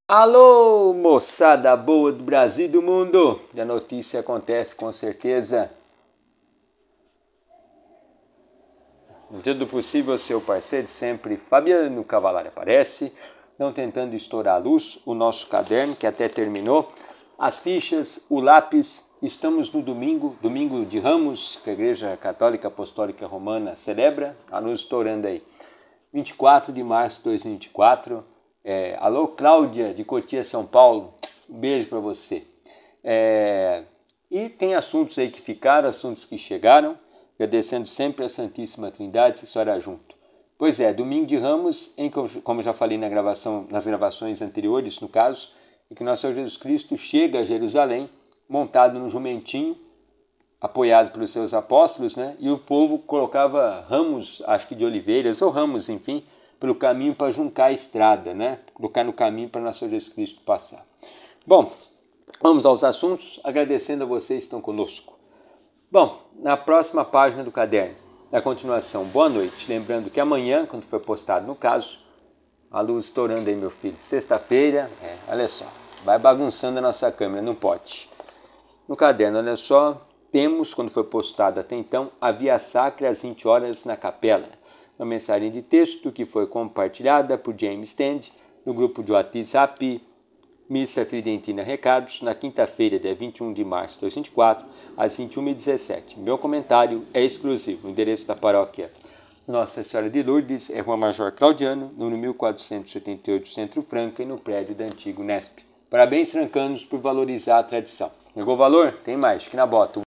Alô, moçada boa do Brasil e do mundo! E a notícia acontece com certeza. No dia do possível, seu parceiro de sempre, Fabiano Cavalari, aparece, não tentando estourar a luz, o nosso caderno, que até terminou, as fichas, o lápis. Estamos no domingo de Ramos, que a Igreja Católica Apostólica Romana celebra, a luz estourando aí. 24 de março de 2024. Alô, Cláudia, de Cotia, São Paulo. Um beijo para você. E tem assuntos aí que ficaram, assuntos que chegaram. Agradecendo sempre a Santíssima Trindade, se estará junto. Pois é, domingo de Ramos, como já falei nas gravações anteriores, no caso, em que nosso Senhor Jesus Cristo chega a Jerusalém, montado no jumentinho, apoiado pelos seus apóstolos, né? E o povo colocava ramos, acho que de oliveiras, ou ramos, enfim, pelo caminho para juncar a estrada, né? Colocar no caminho para nosso Jesus Cristo passar. Bom, vamos aos assuntos, agradecendo a vocês que estão conosco. Bom, na próxima página do caderno, na continuação, boa noite. Lembrando que amanhã, quando for postado no caso, a luz estourando aí, meu filho, sexta-feira, olha só, vai bagunçando a nossa câmera, não pode. No caderno, olha só, temos, quando foi postado até então, a Via Sacra às 20 horas na capela. Uma mensagem de texto que foi compartilhada por James Stand no grupo de WhatsApp Missa Tridentina Recados, na quinta-feira, dia 21 de março de 2024, às 21h17. Meu comentário é exclusivo. O endereço da paróquia Nossa Senhora de Lourdes é Rua Major Claudiano, número 1478, Centro Franca, e no prédio da antigo Nesp. Parabéns, francanos, por valorizar a tradição. Negou valor? Tem mais, que na bota.